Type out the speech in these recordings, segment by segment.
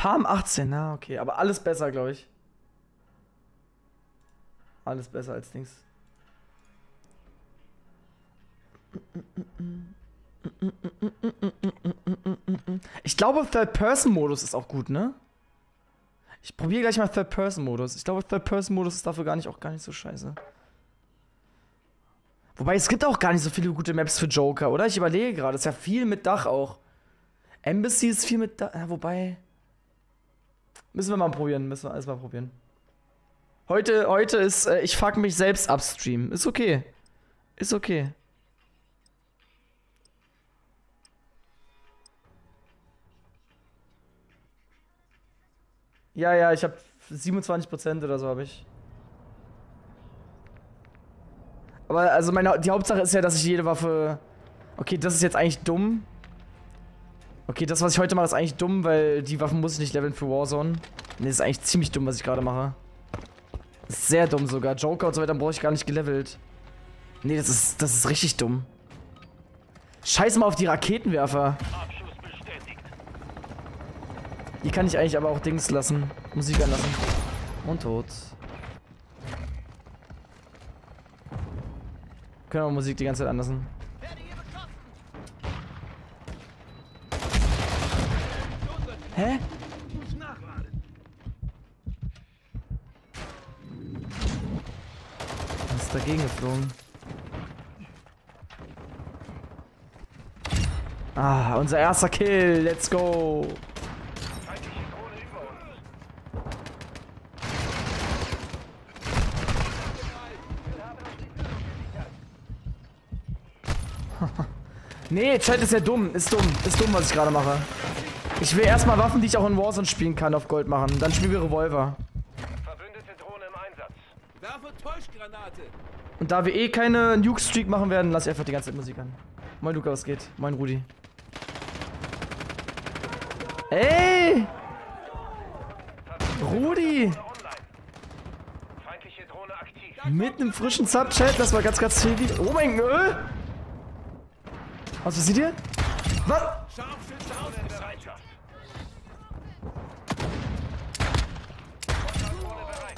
Farm 18, na okay. Aber alles besser, glaube ich. Alles besser als Dings. Ich glaube, Third-Person-Modus ist auch gut, ne? Ich probiere gleich mal Third-Person-Modus. Ich glaube, Third-Person-Modus ist dafür gar nicht so scheiße. Wobei, es gibt auch gar nicht so viele gute Maps für Joker, oder? Ich überlege gerade. Es ist ja viel mit Dach auch. Embassy ist viel mit Dach. Ja, wobei. Müssen wir mal probieren. Müssen wir alles mal probieren. Heute ist, ich fuck mich selbst upstream. Ist okay. Ist okay. Ja, ich hab 27% oder so habe ich. Aber also die Hauptsache ist ja, dass ich jede Waffe... Okay, das ist jetzt eigentlich dumm. Okay, das, was ich heute mache, ist eigentlich dumm, weil die Waffen muss ich nicht leveln für Warzone. Ne, das ist eigentlich ziemlich dumm, was ich gerade mache. Das ist sehr dumm sogar. Joker und so weiter brauche ich gar nicht gelevelt. Nee, das ist richtig dumm. Scheiß mal auf die Raketenwerfer. Die kann ich eigentlich aber auch Dings lassen. Musik anlassen. Und tot. Können wir Musik die ganze Zeit anlassen. Hä? Was ist dagegen geflogen? Ah, unser erster Kill. Let's go. Nee, Chat ist ja dumm. Ist dumm, was ich gerade mache. Ich will erstmal Waffen, die ich auch in Warzone spielen kann, auf Gold machen. Dann spielen wir Revolver. Verbündete Drohne im Einsatz. Werfe Täuschgranate. Und da wir eh keine Nuke-Streak machen werden, lass ich einfach die ganze Zeit Musik an. Moin Luca, was geht? Moin Rudi. Ey! Rudi! Feindliche Drohne aktiv. Mit einem frischen Sub-Chat, das war ganz viel. Oh mein Gott! Was seht ihr? Was? Scharfschütze in Bereitschaft. Drohne bereit.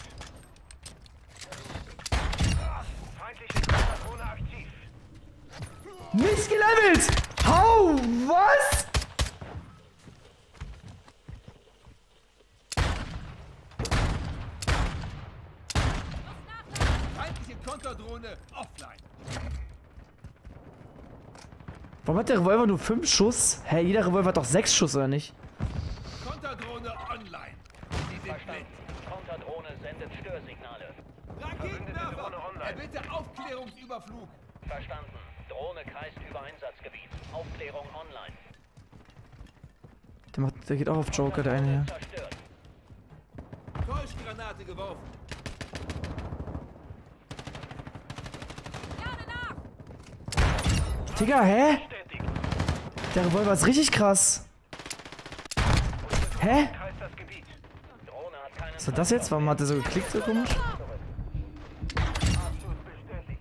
Feindliche Drohne aktiv. Nicht gelevelt! Hau! Was? Feindliche Konterdrohne offline. Warum hat der Revolver nur 5 Schuss? Hä, jeder Revolver hat doch 6 Schuss, oder nicht? Konterdrohne online. Sie sind blind. Konterdrohne sendet Störsignale. Raketenwerfer. Erbitte Aufklärungsüberflug. Verstanden. Drohne kreist über Einsatzgebiet. Aufklärung online. Der geht auch auf Joker, der eine hier. Zerstört. Täuschgranate geworfen. Digga, hä? Der Revolver ist richtig krass. Hä? Kreist das Gebiet. Drohne hat keinen Was war das jetzt? Warum hat der so geklickt, so komisch? Abschuss bestätigt.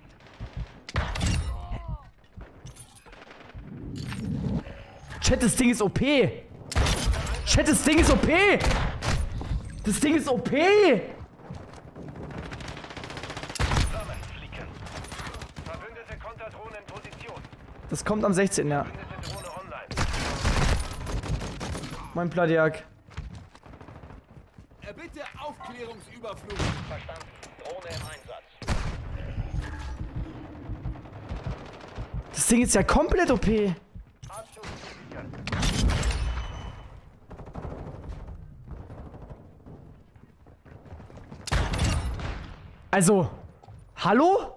Chat, das Ding ist OP! Chat, das Ding ist OP! Das Ding ist OP! Flicken. Verbündete Konterdrohne in Position. Das kommt am 16. Ja. Verbündete Drohne online. Mein Pladiak. Erbitte Aufklärungsüberflug. Verstanden. Drohne im Einsatz. Das Ding ist ja komplett OP. Abschuss gesichert. Also, hallo?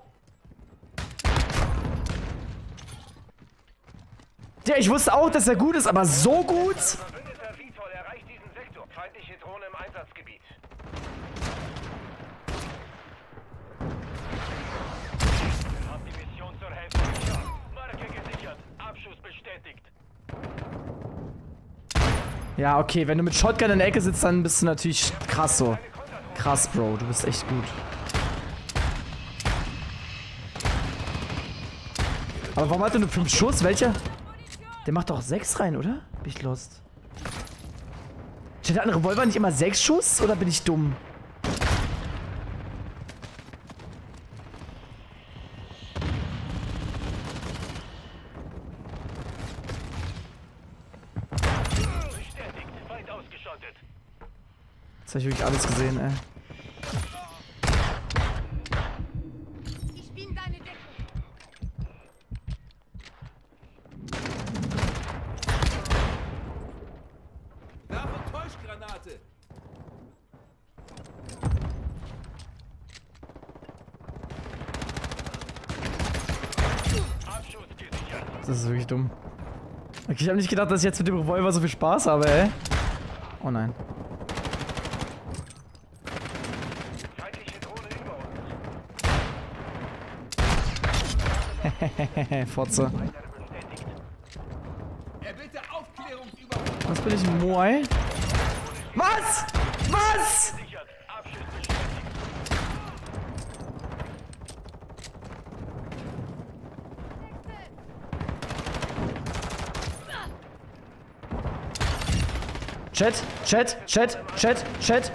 Ja, ich wusste auch, dass er gut ist, aber so gut? Verbündeter Vitol erreicht diesen Sektor. Feindliche Drohne im Einsatzgebiet. Hab die Mission zur Hälfte geschafft. Marke gesichert. Abschuss bestätigt. Ja, okay, wenn du mit Shotgun in der Ecke sitzt, dann bist du natürlich krass so. Krass, Bro, du bist echt gut. Aber warum hat er nur 5 Schuss? Welcher? Der macht doch 6 rein, oder? Bin ich lost. Hat ein Revolver nicht immer 6 Schuss oder bin ich dumm? Bestätigt. Weit ausgeschottet. Jetzt habe ich wirklich alles gesehen, ey. Ich bin deine Deckung. Werfe Täuschgranate! Abschuss gesichert. Das ist wirklich dumm. Okay, ich habe nicht gedacht, dass ich jetzt mit dem Revolver so viel Spaß habe, ey. Oh nein. Feindliche Drohne über uns. Hehehe, Fotze. Weiter bestätigt. Erbitte Aufklärungsüberprüfung! Was bin ich, ein Moai? Was? Was? Gesichert. Abschuss bestätigt. Chat.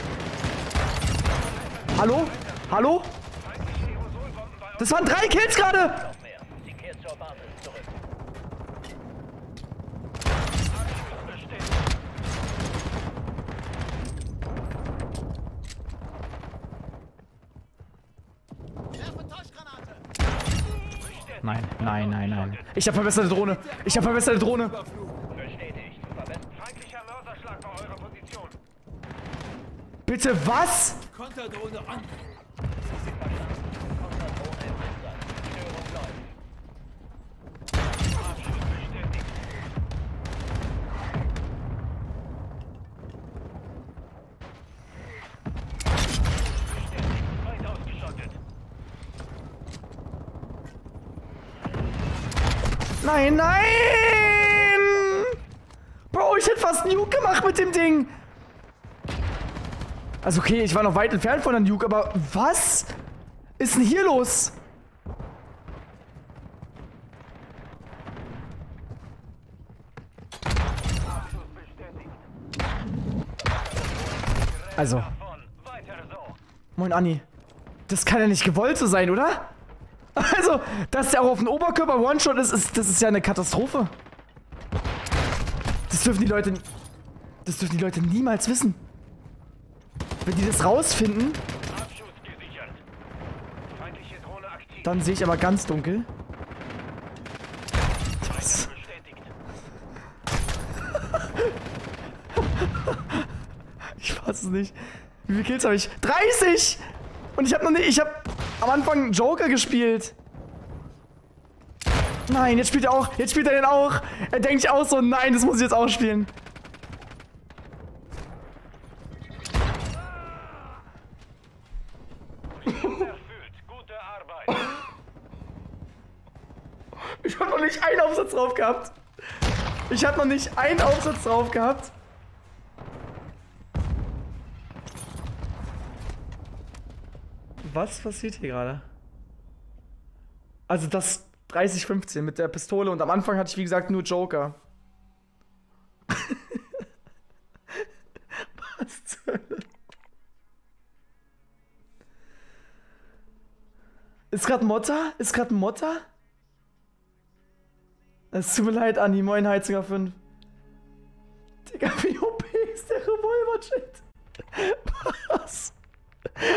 Hallo? Hallo? Feindliche Aerosolbomben bei Das waren 3 Kills gerade! Noch mehr. Sie kehrt zur Basis zurück. Abschuss bestätigt. Werfe Täuschgranate! Nein. Ich habe verbesserte Drohne. Überflug! Bestätigt. Feindlicher Mörserschlag bei eurer Position. Bitte was? Konterdrohne an! Konterdrohne im Einsatz. Störung läuft. Abschuss bestätigt. Bestätigt. Weit ausgeschottet. Nein! Bro, ich hätte fast einen Nuke gemacht mit dem Ding. Also okay, ich war noch weit entfernt von der Nuke, aber was ist denn hier los? Abschuss bestätigt. Also, Davon. Weiter so. moin Anni. Das kann ja nicht gewollt so sein, oder? Also, dass der auch auf den Oberkörper One-Shot ist, das ist ja eine Katastrophe. Das dürfen die Leute niemals wissen. Wenn die das rausfinden, Abschuss gesichert. Feindliche Drohne aktiv. dann sehe ich aber ganz dunkel. Was? Bestätigt. Ich weiß es nicht. Wie viele Kills habe ich? 30! Und ich habe am Anfang Joker gespielt. Nein, jetzt spielt er den auch. Er denkt sich auch so, nein, das muss ich jetzt auch spielen. Erfüllt. Gute Arbeit. Ich habe noch nicht einen Aufsatz drauf gehabt. Was passiert hier gerade? Also das 30-15 mit der Pistole und am Anfang hatte ich wie gesagt nur Joker. Was zur Hölle? Ist gerade ein Motter? Es tut mir leid, Anni. Moin, Heizinger 5. Digga, wie OP ist der Revolver-Chat? Was?